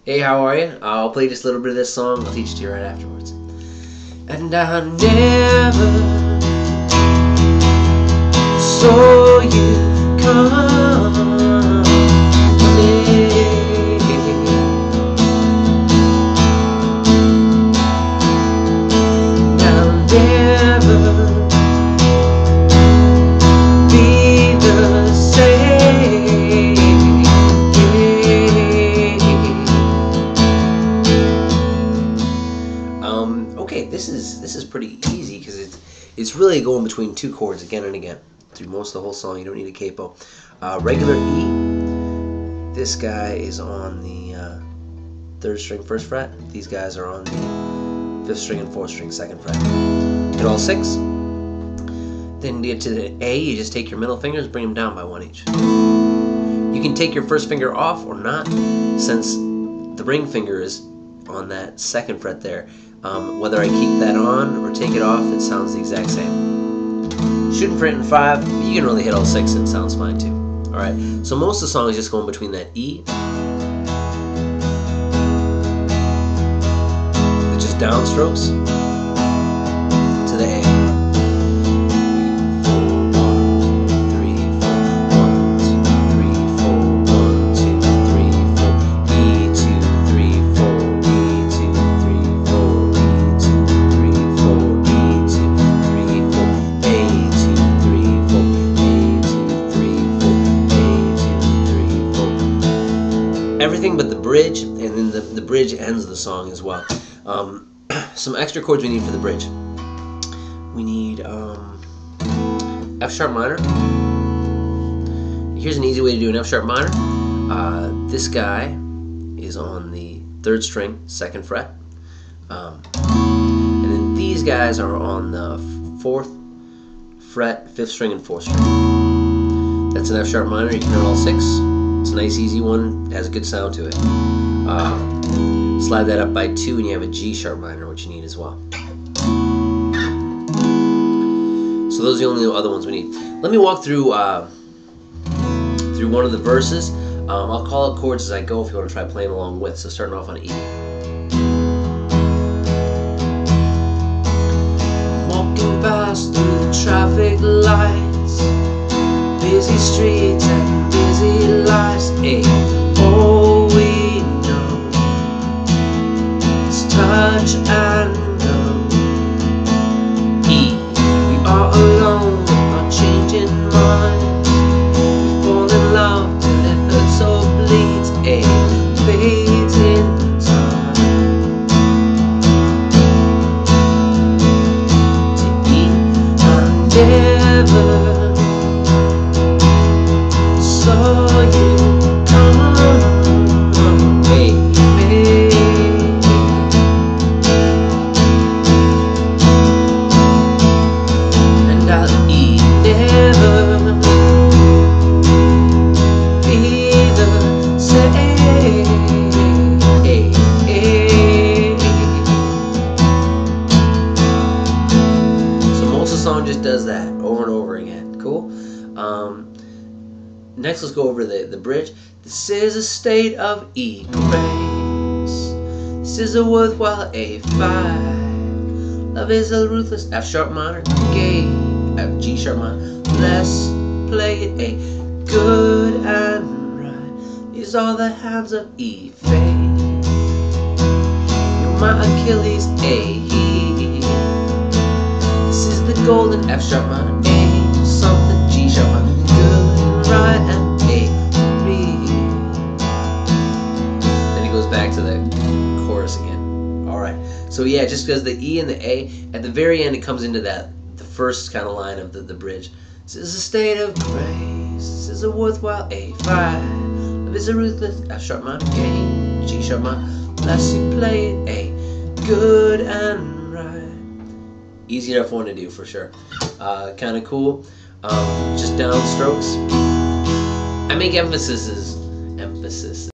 Hey, how are you? I'll play just a little bit of this song. I'll teach it to you right afterwards. And I never saw you coming. I'll never be the same. Okay, this is pretty easy because it's really going between two chords again and again through most of the whole song. You don't need a capo. Regular E. This guy is on the 3rd string 1st fret. These guys are on the 5th string and 4th string 2nd fret. Hit all 6. Then to get to the A, you just take your middle fingers, bring them down by 1 each. You can take your first finger off or not, since the ring finger is on that 2nd fret there. Whether I keep that on or take it off, it sounds the exact same. Shooting for hitting 5, but you can really hit all 6 and it sounds fine too. Alright, so most of the song is just going between that E, with just downstrokes, to the A. 3, 4, 1, 2, 3, 4, 1, 2, 3, 4, E, 2, 3, 4, E, 2, 3, 4, E, 2, 3, 4, E, 2, 3, 4, A, 2, 3, 4, A, 2, 3, 4, A, 2, 3, 4. Everything but the bridge, and then the bridge ends the song as well. Some extra chords we need for the bridge. We need F sharp minor. Here's an easy way to do an F sharp minor. This guy is on the 3rd string 2nd fret, and then these guys are on the 4th fret 5th string and 4th string. That's an F sharp minor. You can hit all 6. It's a nice easy one. It has a good sound to it. Slide that up by 2 and you have a G sharp minor, which you need as well. So those are the only other ones we need. Let me walk through through one of the verses. I'll call out chords as I go if you want to try playing along with. So starting off on E. Walking past through the traffic lights, busy streets and busy lives. A. All we know is touch and go. E. We are alone, not changing minds. We fall in love till it hurts or bleeds. A. Fades in time. To E. I never saw you come, baby. And I'll E never be the same. So most of the song just does that over and over again. Cool. Next, let's go over the bridge. This is a state of E grace. This is a worthwhile A fight. Love is a ruthless F sharp minor, gay F G sharp minor. Let's play it A, good and right. These are the hands of E fate. You're my Achilles A. This is the golden F sharp minor, A something G sharp minor. Good, right, and A, 3. Then he goes back to the chorus again. Alright, so yeah, just because the E and the A, at the very end it comes into the first kind of line of the bridge. This is a state of grace, this is a worthwhile A5. Love is a ruthless F sharp minor, A, G sharp minor. Let's you play it A, good and right. Easy enough one to do for sure. Kind of cool. Just downstrokes. I make emphases